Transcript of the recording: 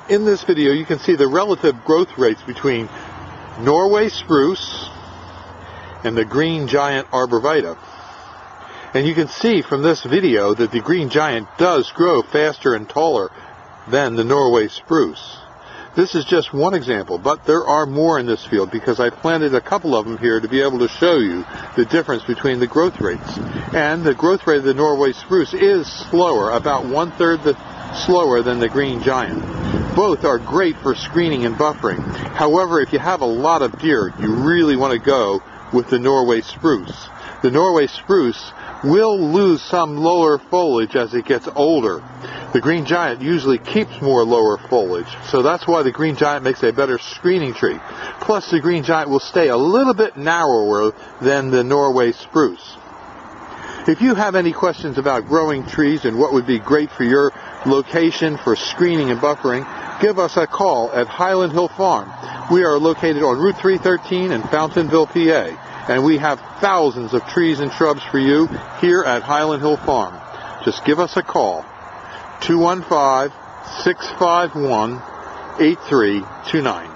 In this video, you can see the relative growth rates between Norway spruce and the green giant Arbor Vitae. And you can see from this video that the green giant does grow faster and taller than the Norway spruce. This is just one example, but there are more in this field because I planted a couple of them here to be able to show you the difference between the growth rates. And the growth rate of the Norway spruce is slower, about 1/3 slower than the green giant. Both are great for screening and buffering. However, if you have a lot of deer, you really want to go with the Norway spruce. The Norway spruce will lose some lower foliage as it gets older. The green giant usually keeps more lower foliage, so that's why the green giant makes a better screening tree. Plus, the green giant will stay a little bit narrower than the Norway spruce. If you have any questions about growing trees and what would be great for your location for screening and buffering, give us a call at Highland Hill Farm. We are located on Route 313 in Fountainville, PA, and we have thousands of trees and shrubs for you here at Highland Hill Farm. Just give us a call, 215-651-8329.